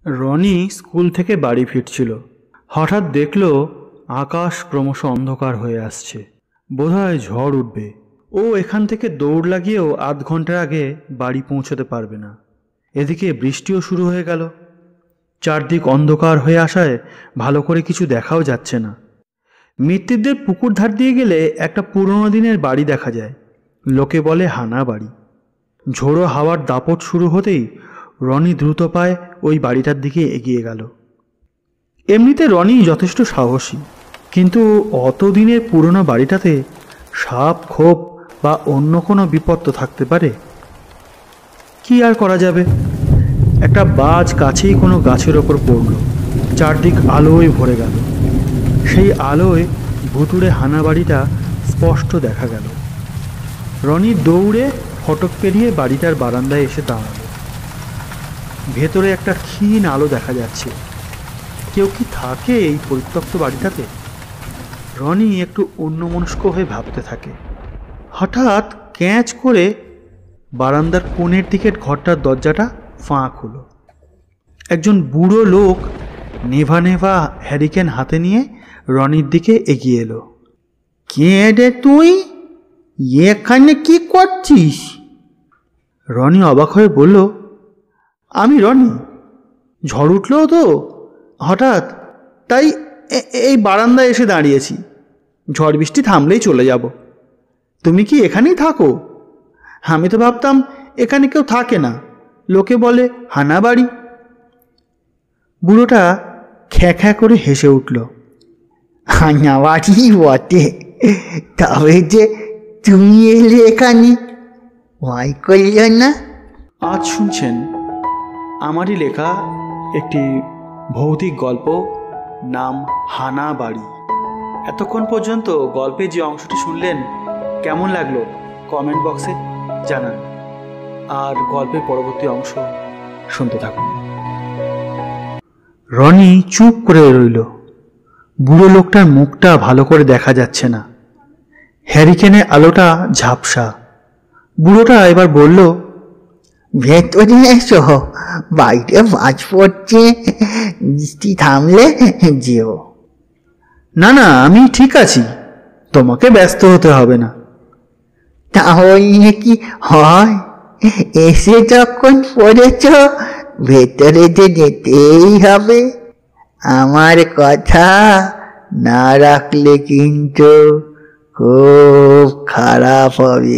Roni school থেকে বাড়ি ফিরছিল। হঠাৎ দেখল আকাশ ক্রমশ অন্ধকার হয়ে আসছে। বোধহয় ঝড় উঠবে। ও এখান থেকে দৌড় লাগিয়েও আধ ঘন্টার আগে বাড়ি পৌঁছতে পারবে না। এদিকে বৃষ্টিও শুরু হয়ে গেল। চারদিক অন্ধকার হয়ে আসায় ভালো করে কিছু দেখাও যাচ্ছে না। মিত্তিরদের পুকুর ধার দিয়ে গেলে একটা পুরনো দিনের বাড়ি দেখা যায়। লোকে বলে হানা বাড়ি। ঝোড়ো হাওয়ার দাপট শুরু হতেই রনি দ্রুত পায়ে ওই বাড়িটার দিকে এগিয়ে গেল। এমনিতে রনি যথেষ্ট সাহসী, কিন্তু অতদিনের পুরনো বাড়িটাতে সাপ খোপ বা অন্য কোনো বিপদ তো থাকতে পারে। কি আর করা যাবে। একটা বাজ কাছেই কোনো গাছের ওপর পড়ল। চারদিক আলোয় ভরে গেল। সেই আলোয় ভুতুড়ে হানা বাড়িটা স্পষ্ট দেখা গেল। রনি দৌড়ে ফটক পেরিয়ে বাড়িটার বারান্দায় এসে দাঁড়াল। ভেতরে একটা ক্ষীণ আলো দেখা যাচ্ছে। কেউ কি থাকে এই পরিত্যক্ত বাড়িটাতে? রনি একটু অন্যমনস্ক হয়ে ভাবতে থাকে। হঠাৎ ক্যাঁচ করে বারান্দার কোণের দিকের ঘরটার দরজাটা ফাঁক হলো। একজন বুড়ো লোক নেভা নেভা হ্যারিকেন হাতে নিয়ে রনির দিকে এগিয়ে এলো। কে রে তুই? এখানে কি করছিস? রনি অবাক হয়ে বলল, আমি রনি। ঝড় উঠলো তো হঠাৎ, তাই এই বারান্দায় এসে দাঁড়িয়েছি। ঝড় বৃষ্টি থামলেই চলে যাব। তুমি কি এখানেই থাকো? আমি তো ভাবতাম এখানে কেউ থাকে না, লোকে বলে হানা বাড়ি। বুড়োটা খ্যাঁ খ্যাঁ করে হেসে উঠল। হানা বাড়ি বটে, তবে যে তুমি এলে এখানে ভয় করল না? আজ শুনছেন আমারই লেখা একটি ভৌতিক গল্প, নাম হানা বাড়ি। এতক্ষণ পর্যন্ত গল্পে যে অংশটি শুনলেন কেমন লাগলো কমেন্ট বক্সে জানান, আর গল্পের পরবর্তী অংশ শুনতে থাকুন। রনি চুপ করে রইল। বুড়ো লোকটার মুখটা ভালো করে দেখা যাচ্ছে না। হ্যারিকেনের আলোটা ঝাপসা। বুড়োটা এবার বলল, ভেতরে এসো, বাইরে মাছ পড়ছে, বৃষ্টি থামলে যেও। না না, আমি ঠিক আছি, তোমাকে ব্যস্ত হতে হবে না। তাহলে কি হয়? এসে যখন পড়েছ ভেতরে যে যেতেই হবে। আমার কথা না রাখলে কিন্তু খুব খারাপ হবে।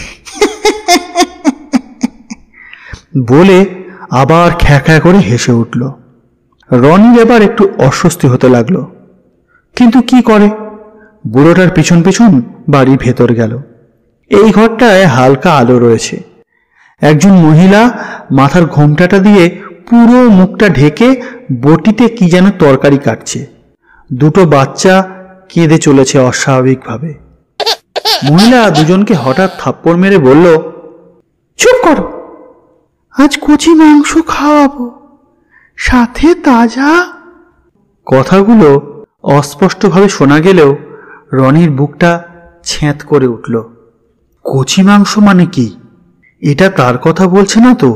বলে আবার খ্যাঁ খ্যাঁ করে হেসে উঠল। রনির এবার একটু অস্বস্তি হতে লাগলো, কিন্তু কি করে। বুড়োটার পিছন পিছন বাড়ির ভেতর গেল। এই ঘরটায় হালকা আলো রয়েছে। একজন মহিলা মাথার ঘোমটাটা দিয়ে পুরো মুখটা ঢেকে বটিতে কি যেন তরকারি কাটছে। দুটো বাচ্চা কেঁদে চলেছে অস্বাভাবিকভাবে। মহিলা দুজনকে হঠাৎ থাপ্পড় মেরে বলল, চুপ করো, আজ কচি মাংস খাওয়াবো, সাথে তাজা। কথাগুলো অস্পষ্টভাবে শোনা গেলেও রনির বুকটা ছ্যাঁত করে উঠল। কচি মাংস মানে কি? এটা তার কথা বলছে না তো?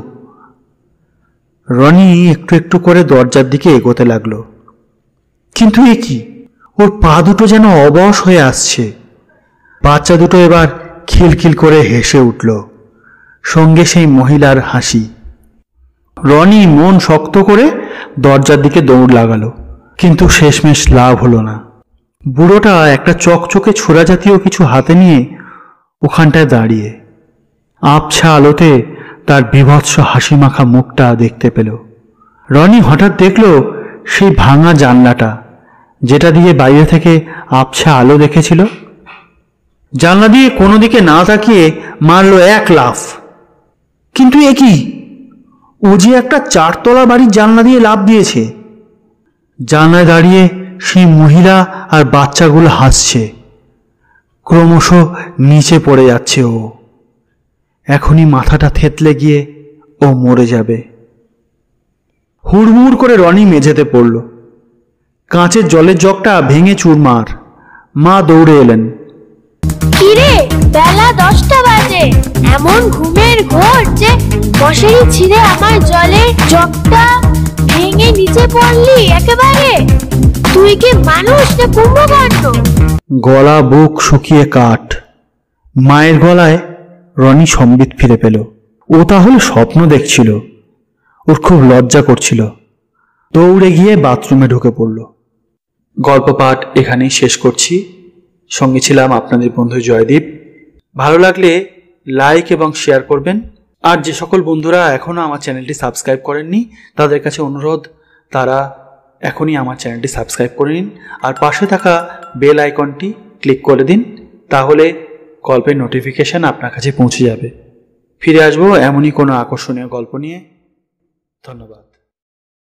রনি একটু একটু করে দরজার দিকে এগোতে লাগলো। কিন্তু এ কি, ওর পা দুটো যেন অবশ হয়ে আসছে। বাচ্চা দুটো এবার খিলখিল করে হেসে উঠল, সঙ্গে সেই মহিলার হাসি। রনি মন শক্ত করে দরজার দিকে দৌড় লাগালো, কিন্তু শেষমেশ লাভ হলো না। বুড়োটা একটা চকচকে ছোড়া জাতীয় কিছু হাতে নিয়ে ওখানটায় দাঁড়িয়ে। আবছা আলোতে তার বীভৎস হাসি মাখা মুখটা দেখতে পেল। রনি হঠাৎ দেখল সেই ভাঙা জানলাটা, যেটা দিয়ে বাইরে থেকে আবছা আলো দেখেছিল। জানলা দিয়ে কোনো দিকে না তাকিয়ে মারল এক লাফ। কিন্তু এ কি, ও যে একটা 4 তলা বাড়ির জানলা দিয়ে লাফ দিয়েছে। জানলায় দাঁড়িয়ে সেই মহিলা আর বাচ্চাগুলো হাসছে। ক্রমশ নিচে পড়ে যাচ্ছে ও। এখনই মাথাটা থেতলে গিয়ে ও মরে যাবে। হুড়মুড় করে রনি মেঝেতে পড়ল। কাঁচের জলের জগটা ভেঙে চুরমার। মা দৌড়ে এলেন। কিরে, বেলা 10টা বাজে, এমন ঘুমের ঘোর যে মশারি ছিঁড়ে আমার জলের জগটা ভেঙে নিচে পড়লি একেবারে? তুই কি মানুষ না কুম্ভকর্ণ? গলা বুক শুকিয়ে কাঠ। মায়ের গলায় রনি সম্বিত ফিরে পেল। ও তাহলে স্বপ্ন দেখছিল। ওর খুব লজ্জা করছিল। দৌড়ে গিয়ে বাথরুমে ঢুকে পড়ল। গল্প পাঠ এখানেই শেষ করছি। সঙ্গে ছিলাম আপনাদের বন্ধু জয়দীপ। ভালো লাগলে লাইক এবং শেয়ার করবেন। আর যে সকল বন্ধুরা এখনও আমার চ্যানেলটি সাবস্ক্রাইব করেননি তাদের কাছে অনুরোধ, তারা এখনই আমার চ্যানেলটি সাবস্ক্রাইব করে নিন আর পাশে থাকা বেল আইকনটি ক্লিক করে দিন। তাহলে গল্পের নোটিফিকেশন আপনার কাছে পৌঁছে যাবে। ফিরে আসবো এমনই কোনো আকর্ষণীয় গল্প নিয়ে। ধন্যবাদ।